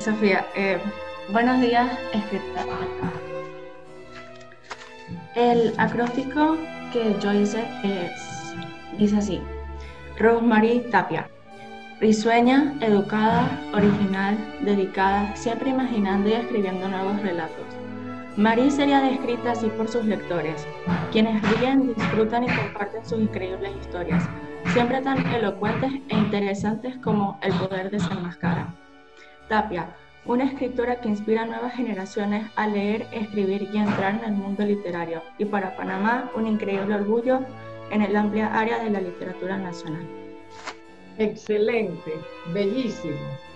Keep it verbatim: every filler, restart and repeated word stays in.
Sofía. Eh, buenos días, escritora. El acróstico que yo hice es, dice así: Rosemary Tapia. Risueña, educada, original, dedicada, siempre imaginando y escribiendo nuevos relatos. Marie sería descrita así por sus lectores, quienes ríen, disfrutan y comparten sus increíbles historias, siempre tan elocuentes e interesantes como El poder desenmascara. Tapia, una escritora que inspira a nuevas generaciones a leer, escribir y entrar en el mundo literario, y para Panamá un increíble orgullo en el amplia área de la literatura nacional. Excelente, bellísimo.